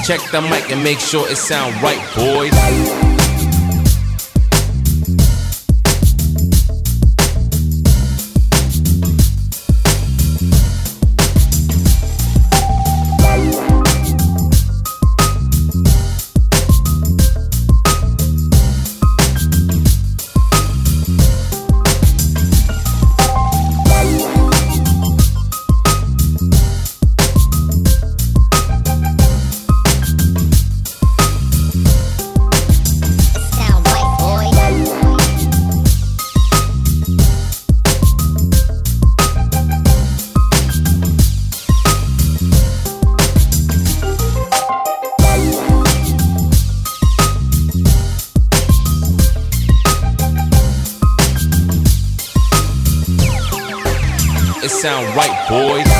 Check the mic and make sure it sound right, boys. It sound right, boys.